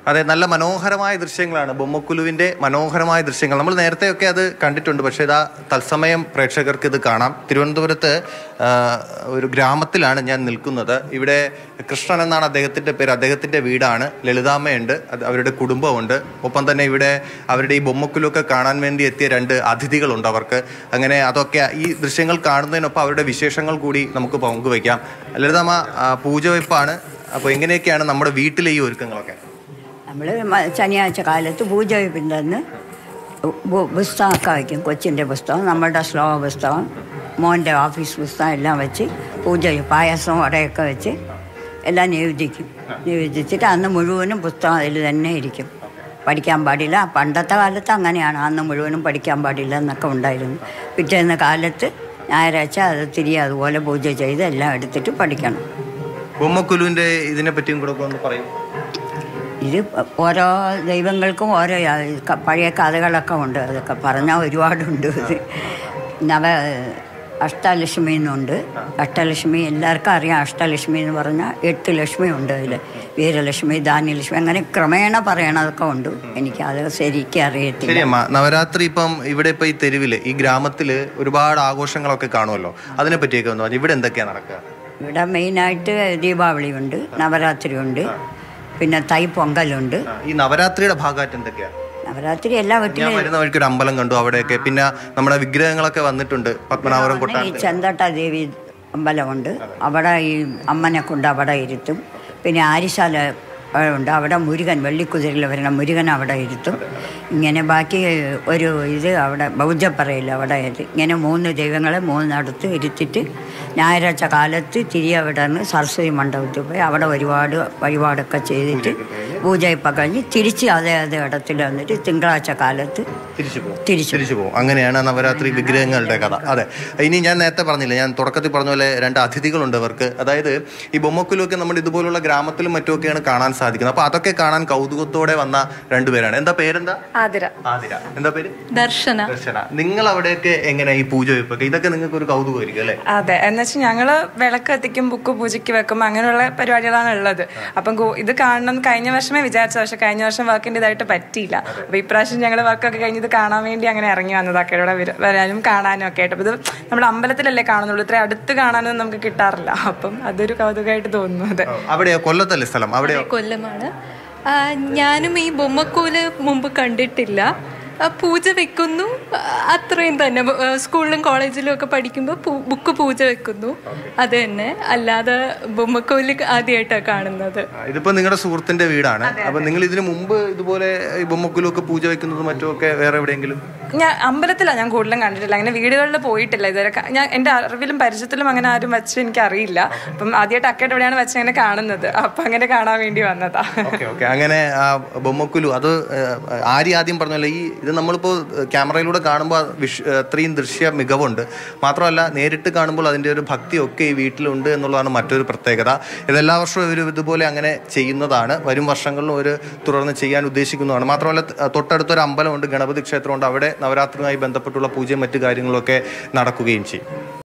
അതെ, നല്ല മനോഹരമായ ദൃശ്യങ്ങളാണ്. ബൊമ്മക്കുലുവിൻ്റെ മനോഹരമായ ദൃശ്യങ്ങൾ നമ്മൾ നേരത്തെയൊക്കെ അത് കണ്ടിട്ടുണ്ട്. പക്ഷേ ഇതാ തത്സമയം പ്രേക്ഷകർക്ക് ഇത് കാണാം. തിരുവനന്തപുരത്ത് ഒരു ഗ്രാമത്തിലാണ് ഞാൻ നിൽക്കുന്നത്. ഇവിടെ കൃഷ്ണൻ എന്നാണ് അദ്ദേഹത്തിൻ്റെ പേര്. അദ്ദേഹത്തിൻ്റെ വീടാണ്. ലളിതാമ്മയുണ്ട്, അവരുടെ കുടുംബമുണ്ട്. ഒപ്പം തന്നെ ഇവിടെ അവരുടെ ഈ ബൊമ്മക്കുലുവൊക്കെ കാണാൻ വേണ്ടി എത്തിയ 2 അതിഥികളുണ്ട് അവർക്ക്. അങ്ങനെ അതൊക്കെ ഈ ദൃശ്യങ്ങൾ കാണുന്നതിനൊപ്പം അവരുടെ വിശേഷങ്ങൾ കൂടി നമുക്ക് പങ്കുവയ്ക്കാം. ലളിതാമ്മ, പൂജവെപ്പാണ്. അപ്പോൾ എങ്ങനെയൊക്കെയാണ് നമ്മുടെ വീട്ടിലെ ഈ ഒരുക്കങ്ങളൊക്കെ? നമ്മൾ ശനിയാഴ്ച കാലത്ത് പൂജവെപ്പിൻ്റെ അന്ന് പുസ്തകമൊക്കെ വയ്ക്കും. കൊച്ചിൻ്റെ പുസ്തകം, നമ്മളുടെ ശ്ലോക പുസ്തകം, മോൻ്റെ ഓഫീസ് പുസ്തകം എല്ലാം വെച്ച് പൂജ ചെയ്യും. പായസവും വടയൊക്കെ വെച്ച് എല്ലാം നിവേദിച്ചിട്ട് അന്ന് മുഴുവനും പുസ്തകം അതിൽ തന്നെ ഇരിക്കും. പഠിക്കാൻ പാടില്ല. പണ്ടത്തെ കാലത്ത് അങ്ങനെയാണ്. അന്ന് മുഴുവനും പഠിക്കാൻ പാടില്ല എന്നൊക്കെ ഉണ്ടായിരുന്നു. പിറ്റേന്ന് കാലത്ത് ഞായറാഴ്ച അത് തിരികെ അതുപോലെ പൂജ ചെയ്ത് എല്ലാം എടുത്തിട്ട് പഠിക്കണം. ബൊമ്മക്കുലുവിൻ്റെ ഇതിനെ പറ്റിയും കൂടെ ഒന്ന് പറയും. ഇത് ഓരോ ദൈവങ്ങൾക്കും ഓരോ പഴയ കഥകളൊക്കെ ഉണ്ട്. അതൊക്കെ പറഞ്ഞാൽ ഒരുപാടുണ്ട്. ഇത് അഷ്ടലക്ഷ്മി എന്നുണ്ട്. അഷ്ടലക്ഷ്മി എല്ലാവർക്കും അറിയാം. അഷ്ടലക്ഷ്മി എന്ന് പറഞ്ഞാൽ 8 ലക്ഷ്മി ഉണ്ട് അതിൽ. വീരലക്ഷ്മി, ധാന്യലക്ഷ്മി, അങ്ങനെ ക്രമേണ പറയണതൊക്കെ ഉണ്ട്. എനിക്ക് അത് ശരിക്കും അറിയത്തില്ല. നവരാത്രി ഇപ്പം ഇവിടെ ഇപ്പം ഈ തെരുവിൽ, ഈ ഗ്രാമത്തിൽ ഒരുപാട് ആഘോഷങ്ങളൊക്കെ കാണുമല്ലോ. അതിനെ പറ്റിയൊക്കെ ഒന്ന് പറഞ്ഞു. ഇവിടെ എന്തൊക്കെയാണ് നടക്കുക? ഇവിടെ മെയിനായിട്ട് ദീപാവലിയുണ്ട്, നവരാത്രി ഉണ്ട്, പിന്നെ തൈ പൊങ്കലുണ്ട്. ഈ നവരാത്രിയുടെ ഭാഗമായിട്ട് എന്തൊക്കെയാണ്? നവരാത്രി എല്ലാ വീട്ടിലും വരുന്ന വഴിക്ക് ഒരു അമ്പലം കണ്ടു, അവിടെയൊക്കെ. പിന്നെ നമ്മുടെ വിഗ്രഹങ്ങളൊക്കെ വന്നിട്ടുണ്ട്. പത്മനാഭപുരം ഈ ചെന്തട്ട ദേവി അമ്പലമുണ്ട്. അവിടെ ഈ അമ്മനെ കൊണ്ട് അവിടെ ഇരുത്തും. പിന്നെ ആര്യശാല ഉണ്ട്. അവിടെ മുരുകൻ, വെള്ളിക്കുതിരയിൽ വരുന്ന മുരുകൻ അവിടെ ഇരുത്തും. ഇങ്ങനെ ബാക്കി ഒരു ഇത് അവിടെ ബൗദ്ധപ്പറയിൽ അവിടെ ഇങ്ങനെ 3 ദൈവങ്ങളെ 3 ഇരുത്തിയിട്ട് ഞായറാഴ്ച കാലത്ത് തിരികെ അവിടെ നിന്ന് സരസ്വതി മണ്ഡപത്തിൽ പോയി അവിടെ ഒരുപാട് വഴിപാടൊക്കെ ചെയ്തിട്ട് പൂജയൊക്കെ കഴിഞ്ഞ് തിരിച്ച് അതേ ഇടത്തിൽ വന്നിട്ട് തിങ്കളാഴ്ച കാലത്ത് തിരിച്ചു പോകും. അങ്ങനെയാണ് നവരാത്രി വിഗ്രഹങ്ങളുടെ കഥ. അതെ, ഇനി ഞാൻ നേരത്തെ പറഞ്ഞില്ല, ഞാൻ തുടക്കത്തിൽ പറഞ്ഞ പോലെ 2 അതിഥികളുണ്ട് അവർക്ക്. അതായത് ഈ ബൊമ്മക്കുലുവൊക്കെ നമ്മൾ ഇതുപോലുള്ള ഗ്രാമത്തിലും മറ്റുമൊക്കെയാണ് കാണാൻ സാധിക്കുന്നത്. അപ്പൊ അതൊക്കെ കാണാൻ കൗതുകത്തോടെ വന്ന 2 പേരാണ്. എന്താ പേരെന്താ? ആതിര. എന്താ പേര്? ദർശന. നിങ്ങൾ അവിടെയൊക്കെ എങ്ങനെ ഈ പൂജ വെപ്പൊക്കെ? ഇതൊക്കെ നിങ്ങൾക്ക് ഒരു കൗതുകമായിരിക്കും അല്ലേ? അതെ, എന്നുവെച്ചാൽ ഞങ്ങള് വിളക്ക് എത്തിക്കും, ബുക്ക് പൂജയ്ക്ക് വെക്കും, അങ്ങനെയുള്ള പരിപാടികളാണ് ഉള്ളത്. അപ്പം ഇത് കാണണം കഴിഞ്ഞ വർഷമേ വിചാരിച്ച, പക്ഷെ കഴിഞ്ഞ വർഷം വർക്കിൻ്റെ ഇതായിട്ട് പറ്റിയില്ല. അപ്പൊ ഇപ്രാവശ്യം ഞങ്ങൾ വർക്കൊക്കെ കഴിഞ്ഞ് ഇത് കാണാൻ വേണ്ടി അങ്ങനെ ഇറങ്ങി വന്നതൊക്കെ ഇവിടെ വരാനും കാണാനും ഒക്കെ ആയിട്ട്. ഇത് നമ്മുടെ അമ്പലത്തിലല്ലേ കാണുന്നുള്ളൂ, ഇത്ര അടുത്ത് കാണാനൊന്നും നമുക്ക് കിട്ടാറില്ല. അപ്പം അതൊരു കൗതുകമായിട്ട് തോന്നുന്നു. അതെ. അവിടെയോ? കൊല്ലത്തല്ലേ സ്ഥലം? അവിടെ കൊല്ലമാണ്. ഞാനും ഈ ബൊമ്മക്കോല് മുമ്പ് കണ്ടിട്ടില്ല. പൂജ വെക്കുന്നു, അത്രയും തന്നെ. സ്കൂളിലും കോളേജിലും ഒക്കെ പഠിക്കുമ്പോൾ ബുക്ക് പൂജ വെക്കുന്നു, അത് തന്നെ. അല്ലാതെ ബൊമ്മക്കോല് ആദ്യമായിട്ടാണ് കാണുന്നത്. ഇതിപ്പോ നിങ്ങളുടെ സുഹൃത്തിന്റെ വീടാണ്. അപ്പൊ നിങ്ങൾ ഇതിനു മുമ്പ് ഇതുപോലെ ബൊമ്മക്കോലൊക്കെ പൂജ വെക്കുന്നതും മറ്റുമൊക്കെ വേറെ എവിടെയെങ്കിലും? ഞാൻ അമ്പലത്തിലാണ് ഞാൻ കൂടുതലും കണ്ടിട്ടില്ല. അങ്ങനെ വീടുകളിൽ പോയിട്ടില്ല ഇതുവരെ. ഞാൻ എൻ്റെ അറിവിലും പരിചയത്തിലും അങ്ങനെ ആരും വെച്ച് എനിക്ക് അറിയില്ല. അപ്പം ആദ്യമായിട്ട് അക്കയുടെ എവിടെയാണ് വെച്ച് അങ്ങനെ കാണുന്നത്. അപ്പം അങ്ങനെ കാണാൻ വേണ്ടി വന്നതാ. അങ്ങനെ ബൊമ്മക്കുലു അത് ആദ്യം പറഞ്ഞല്ലോ, ഇത് നമ്മളിപ്പോൾ ക്യാമറയിലൂടെ കാണുമ്പോൾ അത്രയും ദൃശ്യ മികവുണ്ട്. മാത്രമല്ല നേരിട്ട് കാണുമ്പോൾ അതിൻ്റെ ഒരു ഭക്തിയൊക്കെ ഈ വീട്ടിലുണ്ട് എന്നുള്ളതാണ് മറ്റൊരു പ്രത്യേകത. ഇതെല്ലാ വർഷവും ഇവർ ഇതുപോലെ അങ്ങനെ ചെയ്യുന്നതാണ്. വരും വർഷങ്ങളിലും ഒരു തുടർന്ന് ചെയ്യാൻ ഉദ്ദേശിക്കുന്നതാണ്. മാത്രമല്ല തൊട്ടടുത്തൊരു അമ്പലമുണ്ട്, ഗണപതി ക്ഷേത്രമുണ്ട്. അവിടെ നവരാത്രിയുമായി ബന്ധപ്പെട്ടുള്ള പൂജയും മറ്റു കാര്യങ്ങളൊക്കെ നടക്കുകയും ചെയ്യും.